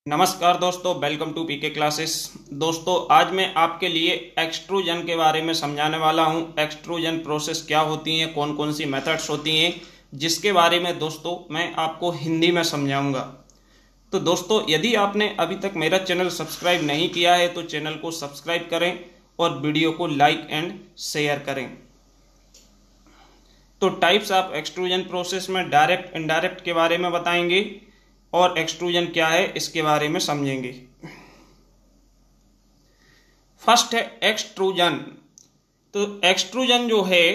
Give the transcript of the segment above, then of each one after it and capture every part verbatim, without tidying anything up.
नमस्कार दोस्तों, welcome to PK classes. दोस्तों, आज मैं आपके लिए एक्सट्रूजन के बारे में समझाने वाला हूं। एक्सट्रूजन प्रोसेस क्या होती हैं, कौन कौन सी मेथड्स होती हैं, जिसके बारे में दोस्तों मैं आपको हिंदी में समझाऊंगा। तो दोस्तों, यदि आपने अभी तक मेरा चैनल सब्सक्राइब नहीं किया है तो चैनल को सब्सक्राइब करें और वीडियो को लाइक एंड शेयर करें। तो टाइप्स ऑफ एक्सट्रूजन प्रोसेस में डायरेक्ट इनडायरेक्ट के बारे में बताएंगे और एक्सट्रूजन क्या है इसके बारे में समझेंगे। फर्स्ट है एक्सट्रूजन। तो एक्सट्रूजन जो है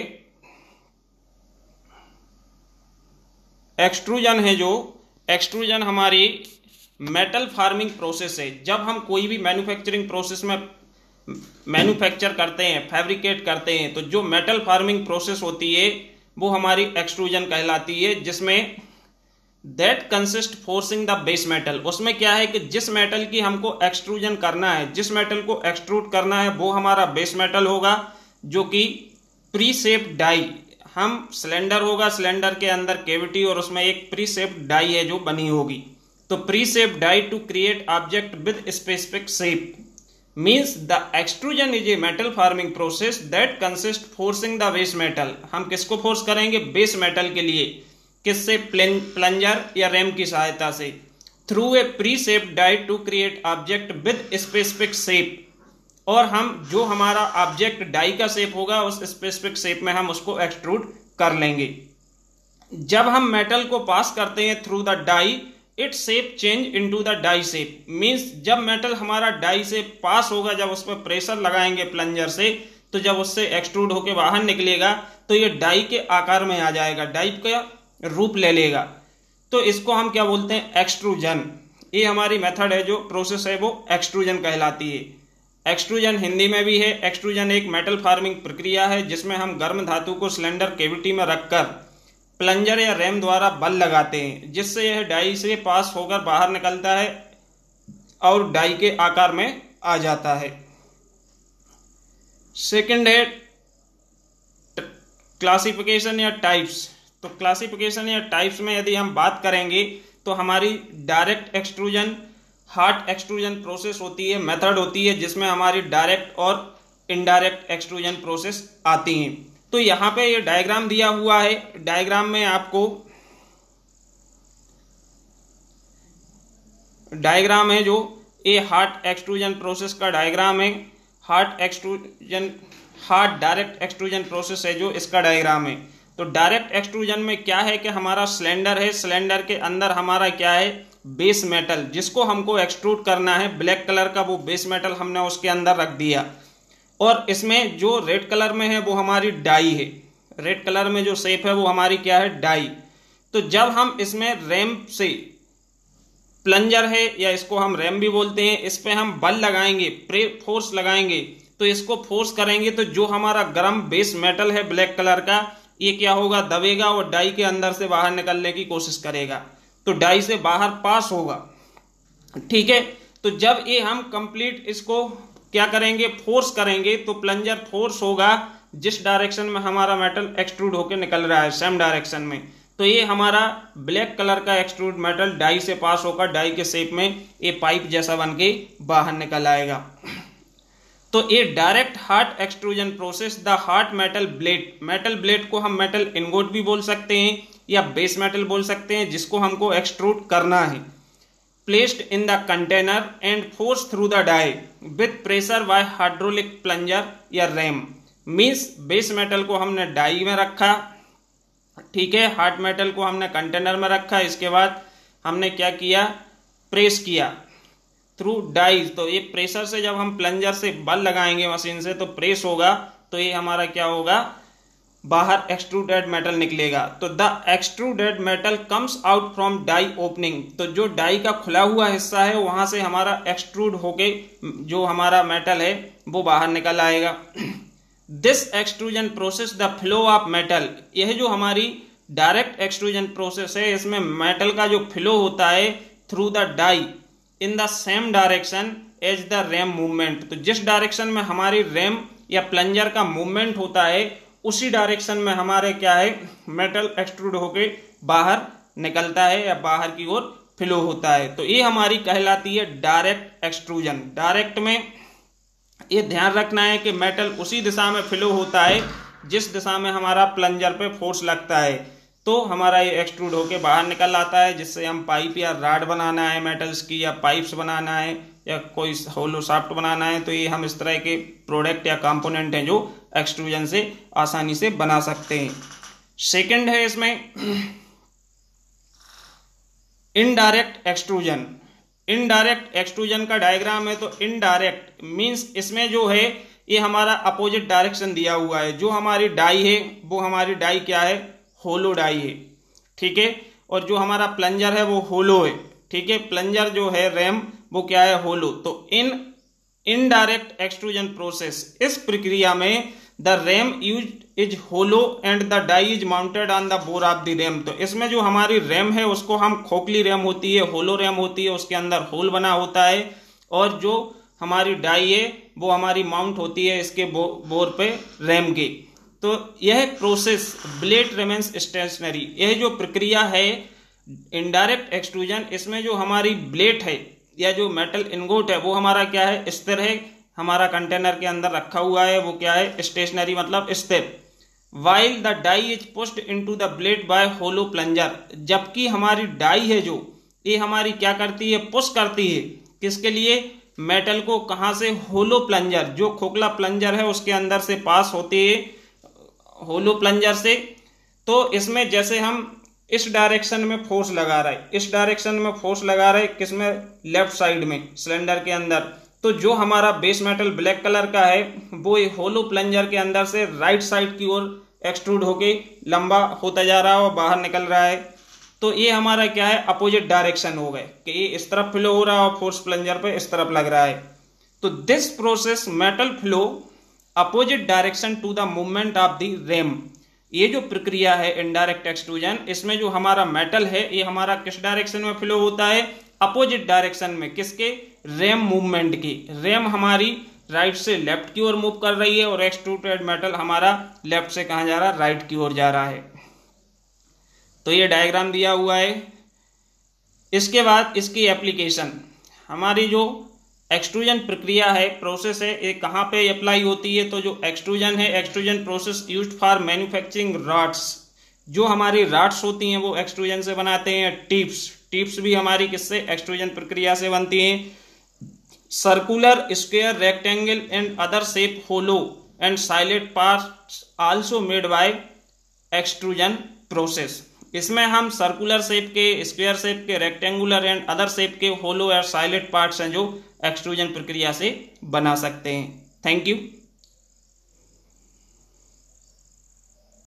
एक्सट्रूजन है जो एक्सट्रूजन हमारी मेटल फार्मिंग प्रोसेस है। जब हम कोई भी मैन्युफैक्चरिंग प्रोसेस में मैन्युफैक्चर करते हैं, फैब्रिकेट करते हैं, तो जो मेटल फार्मिंग प्रोसेस होती है वो हमारी एक्सट्रूजन कहलाती है, जिसमें that consist forcing the base metal. उसमें क्या है कि जिस मेटल की हमको एक्सट्रूजन करना है, जिस मेटल को एक्सट्रूड करना है, वो हमारा बेस मेटल होगा, जो कि प्री शेप्ड डाई। हम सिलेंडर होगा, सिलेंडर के अंदर कैविटी और उसमें एक प्री शेप्ड डाई है जो बनी होगी। तो pre shaped die to create object with specific shape means the extrusion is a metal forming process that consist forcing the base metal. हम किसको फोर्स करेंगे? बेस मेटल के लिए। किससे? प्लंजर या रैम की सहायता से। Through a pre shape die to create object with specific shape. और हम जो हमारा ऑब्जेक्ट डाई का शेप होगा उस स्पेसिफिक शेप में हम उसको एक्सट्रूड कर लेंगे। जब हम मेटल को पास करते हैं through the die, it shape change into the die shape. Means जब मेटल हमारा डाई से पास होगा, जब उस पर प्रेशर लगाएंगे प्लंजर से, तो जब उससे एक्सट्रूड होके बाहर निकलेगा तो ये डाई के आकार में आ जाएगा, डाई का रूप ले लेगा। तो इसको हम क्या बोलते हैं? एक्सट्रूजन। ये हमारी मेथड है, जो प्रोसेस है वो एक्सट्रूजन कहलाती है। एक्सट्रूजन हिंदी में भी है। एक्सट्रूजन एक मेटल फार्मिंग प्रक्रिया है जिसमें हम गर्म धातु को सिलेंडर कैविटी में रखकर प्लंजर या रैम द्वारा बल लगाते हैं, जिससे यह डाई से पास होकर बाहर निकलता है और डाई के आकार में आ जाता है। सेकंड है क्लासिफिकेशन या टाइप्स। तो क्लासिफिकेशन या टाइप्स में यदि हम बात करेंगे तो हमारी direct extrusion, hard extrusion process होती है, मेथड होती है, जिसमें हमारी डायरेक्ट और इनडायरेक्ट एक्सट्रूजन प्रोसेस आती हैं। तो यहां पे ये डायग्राम दिया हुआ है। डायग्राम में आपको डायग्राम है जो ये हार्ड एक्सट्रूजन प्रोसेस का डायग्राम है। Hard extrusion hard direct extrusion process है जो इसका डायग्राम है। तो डायरेक्ट एक्सट्रूजन में क्या है कि हमारा सिलेंडर है, सिलेंडर के अंदर हमारा क्या है? बेस मेटल, जिसको हमको एक्सट्रूड करना है। ब्लैक कलर का वो बेस मेटल हमने उसके अंदर रख दिया, और इसमें जो रेड कलर में है वो हमारी डाई है। रेड कलर में जो शेप है वो हमारी क्या है? डाई। तो जब हम इसमें रैम से, प्लंजर है या इसको हम रैम भी बोलते हैं, इस पे हम बल लगाएंगे, प्रे फोर्स लगाएंगे, तो इसको फोर्स करेंगे तो जो हमारा गर्म बेस मेटल है ब्लैक कलर का, ये क्या होगा? दबेगा और डाई के अंदर से बाहर निकलने की कोशिश करेगा, तो डाई से बाहर पास होगा। ठीक है। तो जब ये हम कंप्लीट इसको क्या करेंगे? फोर्स करेंगे, तो प्लंजर फोर्स होगा जिस डायरेक्शन में हमारा मेटल एक्सट्रूड होकर निकल रहा है, सेम डायरेक्शन में। तो ये हमारा ब्लैक कलर का एक्सट्रूड मेटल डाई से पास होकर डाई के शेप में ये पाइप जैसा बन के बाहर निकल आएगा। तो ये direct hard extrusion process, the hard metal blade, metal blade को हम मेटल इनगोट भी बोल सकते हैं या बेस मेटल बोल सकते हैं, जिसको हमको एक्सट्रूड करना है, placed in the container and force through the die with pressure by hydraulic plunger या रैम। मीन्स बेस मेटल को हमने डाई में रखा, ठीक है, हार्ड मेटल को हमने कंटेनर में रखा, इसके बाद हमने क्या किया? प्रेस किया थ्रू डाई। तो ये प्रेशर से जब हम प्लंजर से बल लगाएंगे मशीन से, तो प्रेस होगा, तो ये हमारा क्या होगा? बाहर एक्सट्रूडेड मेटल निकलेगा। तो the extruded metal comes out from die opening. तो जो डाई का खुला हुआ हिस्सा है वहां से हमारा एक्सट्रूड होके जो हमारा मेटल है वो बाहर निकल आएगा। This extrusion process the flow of metal. यह जो हमारी डायरेक्ट एक्सट्रूजन प्रोसेस है, इसमें मेटल का जो फ्लो होता है through the die in the same direction as the ram movement. तो जिस डायरेक्शन में हमारी रैम या प्लंजर का मूवमेंट होता है उसी डायरेक्शन में हमारे क्या है? मेटल एक्सट्रूड होके बाहर निकलता है या बाहर की ओर फ्लो होता है। तो ये हमारी कहलाती है डायरेक्ट एक्सट्रूजन। डायरेक्ट में ये ध्यान रखना है कि मेटल उसी दिशा में फ्लो होता है जिस दिशा में हमारा प्लंजर पे फोर्स लगता है, तो हमारा ये एक्सट्रूड होके बाहर निकल आता है, जिससे हम पाइप या राड बनाना है मेटल्स की, या पाइप्स बनाना है, या कोई होलो शाफ्ट बनाना है, तो ये हम इस तरह के प्रोडक्ट या कंपोनेंट हैं जो एक्सट्रूजन से आसानी से बना सकते हैं। सेकंड है इसमें इनडायरेक्ट एक्सट्रूजन। इनडायरेक्ट एक्सट्रूजन का डायग्राम है, तो इनडायरेक्ट मींस इसमें जो है ये हमारा अपोजिट डायरेक्शन दिया हुआ है। जो हमारी डाई है वो हमारी डाई क्या है, होलो डाई है, ठीक है, और जो हमारा प्लंजर है वो होलो है, ठीक है, प्लंजर जो है रैम वो क्या है, होलो। तो इन इनडायरेक्ट एक्सट्रूजन प्रोसेस, इस प्रक्रिया में the ram use is hollow and the die is mounted on the bore of the ram. तो इसमें जो हमारी रैम है उसको हम खोखली रैम होती है, होलो रैम होती है, उसके अंदर होल बना होता है, और जो हमारी डाई है वो हमारी माउंट होती है इसके बो, बोर पे रैम के। तो यह प्रोसेस ब्लेड रिमेन्स स्टेशनरी, यह जो प्रक्रिया है इनडायरेक्ट एक्सट्रूजन, इसमें जो हमारी ब्लेड है या जो मेटल इनगोट है वो हमारा क्या है, स्थिर है, हमारा कंटेनर के अंदर रखा हुआ है, वो क्या है, स्टेशनरी मतलब स्थिर। While the die is pushed into the blade by hollow plunger, जबकि हमारी डाई है जो ये हमारी क्या करती है, पुश करती है, किसके लिए, मेटल को, कहां से, होलो प्लंजर, जो खोखला प्लंजर है उसके अंदर से पास होती है, होलो प्लंजर से। तो इसमें जैसे हम इस डायरेक्शन में फोर्स लगा रहे हैं, इस डायरेक्शन में फोर्स लगा रहे हैं, किसमें, लेफ्ट साइड में सिलेंडर के अंदर, तो जो हमारा बेस मेटल ब्लैक कलर का है वो ये होलो प्लंजर के अंदर से राइट साइड की ओर एक्सट्रूड होके लंबा होता जा रहा है और बाहर निकल रहा है। तो ये हमारा क्या है, अपोजिट डायरेक्शन हो गए कि ये इस तरफ फ्लो हो रहा है और फोर्स प्लंजर पे इस तरफ लग रहा है। तो this process metal flow opposite direction to the movement of the ram. ये जो प्रक्रिया है इनडायरेक्ट एक्सट्रूजन, इसमें जो हमारा मेटल है ये हमारा किस डायरेक्शन में फ्लो होता है, अपोजिट डायरेक्शन में, किसके, रैम मूवमेंट की। रैम हमारी राइट से लेफ्ट की ओर मूव कर रही है और एक्सट्रूडेड मेटल हमारा लेफ्ट से कहां जा रहा है, राइट की ओर जा रहा है। तो ये डायग्राम दिया हुआ है। इसके बाद इसकी एप्लीकेशन, हमारी जो एक्सट्रूजन प्रक्रिया है, प्रोसेस है, ये कहाँ पे अप्लाई होती है, तो जो एक्सट्रूजन है, extrusion process used for manufacturing rods, जो हमारी रॉड्स होती हैं वो एक्सट्रूजन से बनाते हैं। टिप्स, टिप्स भी हमारी किससे, एक्सट्रूजन प्रक्रिया से बनती हैं। Circular, square, rectangle and other shape hollow and silent parts also made by extrusion process. इसमें हम सर्कुलर शेप के, स्क्वायर शेप के, रेक्टेंगुलर एंड अदर शेप के होलो और साइलेंट पार्ट्स हैं जो एक्सट्रूजन प्रक्रिया से बना सकते हैं। Thank you.